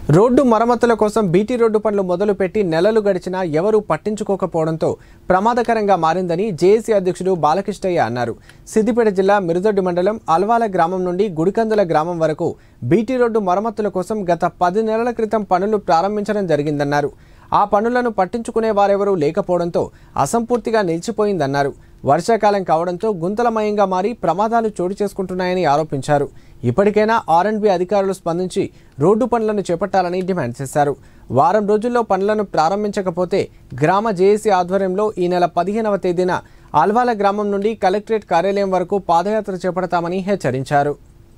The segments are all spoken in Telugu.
రోడ్డు మరమ్మతుల కోసం బీటీ రోడ్డు పనులు మొదలుపెట్టి నెలలు గడిచినా ఎవరూ పట్టించుకోకపోవడంతో ప్రమాదకరంగా మారిందని జేఏసీ అధ్యక్షుడు బాలకృష్ణయ్య అన్నారు. సిద్దిపేట జిల్లా మిరుదొడ్డి మండలం అల్వాల గ్రామం నుండి గుడికందుల గ్రామం వరకు బీటీ రోడ్డు మరమ్మతుల కోసం గత 10 నెలల క్రితం పనులు ప్రారంభించడం జరిగిందన్నారు. ఆ పనులను పట్టించుకునే వారెవరూ లేకపోవడంతో అసంపూర్తిగా నిలిచిపోయిందన్నారు. వర్షాకాలం కావడంతో గుంతలమయంగా మారి ప్రమాదాలు చోటు చేసుకుంటున్నాయని ఆరోపించారు. ఇప్పటికైనా ఆర్ఎండ్బీ అధికారులు స్పందించి రోడ్డు పనులను చేపట్టాలని డిమాండ్ చేశారు. వారం రోజుల్లో పనులను ప్రారంభించకపోతే గ్రామ జేఏసీ ఆధ్వర్యంలో ఈ నెల 15వ తేదీన అల్వాల గ్రామం నుండి కలెక్టరేట్ కార్యాలయం వరకు పాదయాత్ర చేపడతామని హెచ్చరించారు.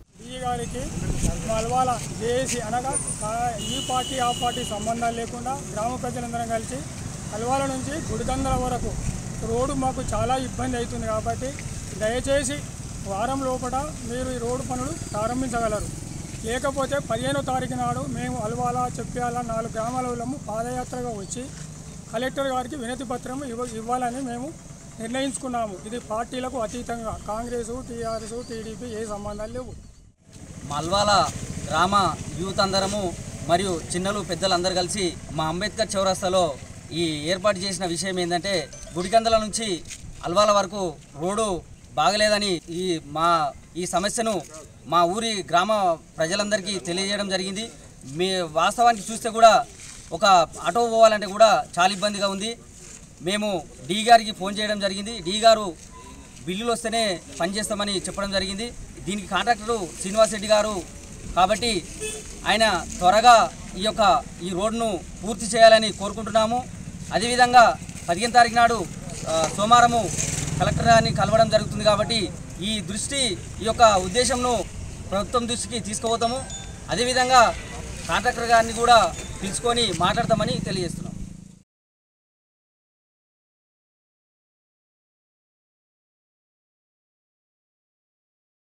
అల్వాల జేఏసీ అనగా ఈ పార్టీ ఆ పార్టీ సంబంధాలు లేకుండా గ్రామ ప్రజలందరం కలిసి అల్వాల నుంచి గుడికందల వరకు రోడ్డు మాకు చాలా ఇబ్బంది అవుతుంది. కాబట్టి దయచేసి వారం లోపల మీరు ఈ రోడ్డు పనులు ప్రారంభించగలరు. లేకపోతే 15వ తారీఖు నాడు మేము అల్వాల చెప్పాల 4 గ్రామాల వాళ్ళము పాదయాత్రగా వచ్చి కలెక్టర్ గారికి వినతి పత్రం ఇవ్వాలని మేము నిర్ణయించుకున్నాము. ఇది పార్టీలకు అతీతంగా కాంగ్రెస్, టీఆర్ఎస్, టీడీపీ ఏ సంబంధాలు లేవు. అల్వాల గ్రామ యూత్ అందరము మరియు చిన్నలు పెద్దలందరూ కలిసి మా అంబేద్కర్ చౌరస్తాలో ఈ ఏర్పాటు చేసిన విషయం ఏంటంటే గుడికందల నుంచి అల్వాల వరకు రోడ్డు బాగలేదని ఈ సమస్యను మా ఊరి గ్రామ ప్రజలందరికీ తెలియజేయడం జరిగింది. వాస్తవానికి చూస్తే కూడా ఒక ఆటో పోవాలంటే కూడా చాలా ఇబ్బందిగా ఉంది. మేము డీ గారికి ఫోన్ చేయడం జరిగింది. డీ గారు బిల్లులు వస్తేనే పనిచేస్తామని చెప్పడం జరిగింది. దీనికి కాంట్రాక్టరు శ్రీనివాస్ రెడ్డి గారు కాబట్టి ఆయన త్వరగా ఈ రోడ్డును పూర్తి చేయాలని కోరుకుంటున్నాము. అదేవిధంగా 15వ తారీఖు నాడు సోమవారము కలెక్టర్ గారిని కలవడం జరుగుతుంది. కాబట్టి ఈ ఉద్దేశంను ప్రభుత్వం దృష్టికి తీసుకుపోతాము. అదేవిధంగా కాంట్రాక్టర్ గారిని కూడా పిలుచుకొని మాట్లాడతామని తెలియజేస్తున్నాం.